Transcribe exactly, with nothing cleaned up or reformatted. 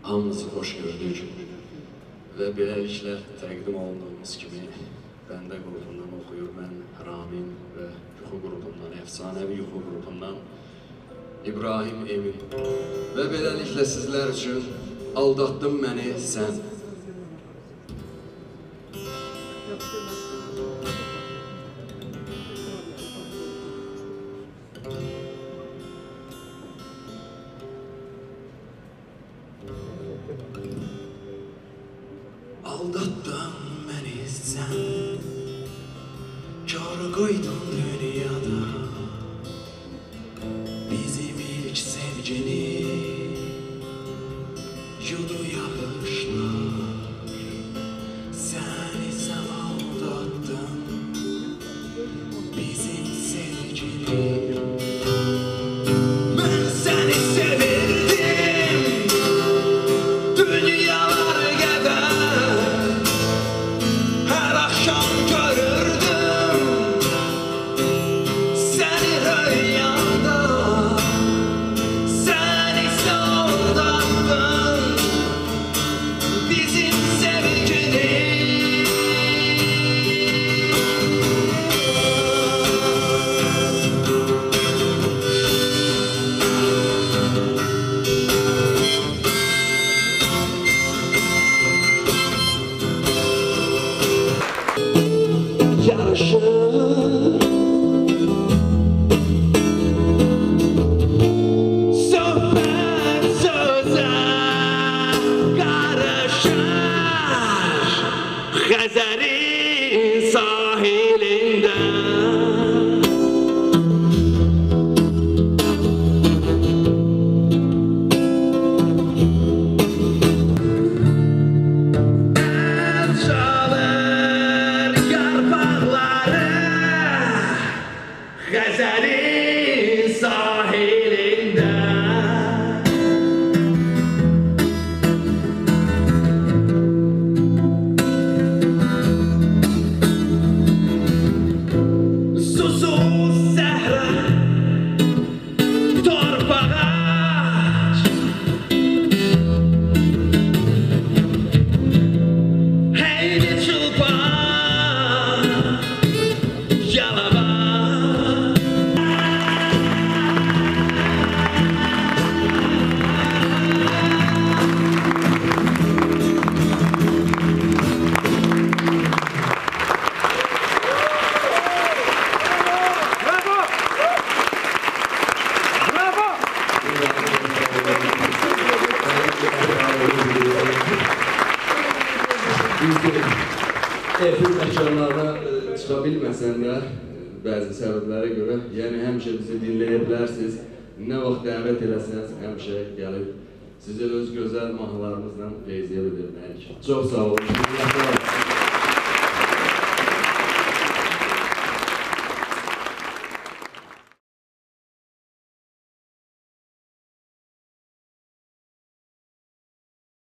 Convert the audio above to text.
hamınızı xoş gördük və beləliklə təqdim olunduğumuz kimi Bəndə qrupundan oxuyur, mən Ramin və Yuxu qrupundan, əfsanəvi Yuxu qrupundan İbrahim Emin və beləliklə sizlər üçün Aldatdın məni sən. Aldattın məni sən, kar qoydun dünyada bizim ilk sevgini yudu yağışlar. Səni sən aldattın bizim sevgini. Mən səni sevirdim dünyalar qədər, hər axşam görürdüm səni rüyamda. Səni sən aldattın bizim sevgini. Yarışır söhbət sözə qarışır Xəzərin sahilində. Xəzərin sahilində susuz səhra torpağa heyli çılpan yalava. Efir məkanlarına çıxa bilməsən də bəzi səbəblərə görə, yəni həmişə bizi dinləyə bilərsiniz. Nə vaxt dəvət eləsəniz, həmişə gəlib sizi öz gözəl mahnılarımızla feyziyyət edilməyik. Çox sağ olun.